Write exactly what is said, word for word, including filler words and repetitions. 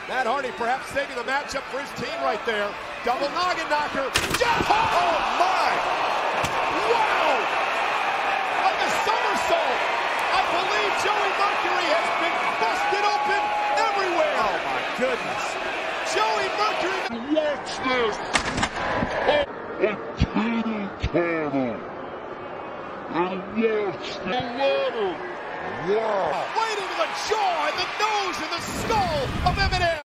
Matt Hardy perhaps saving the matchup for his team right there. Double noggin knocker. Oh, my! Wow! Like a somersault! I believe Joey Mercury has been busted open everywhere! Oh, my goodness. Joey Mercury... Watch this! Oh, a tittle-tattle! And watch the ladder! Wow! Right into the jaw and the nose and the skull of M and M!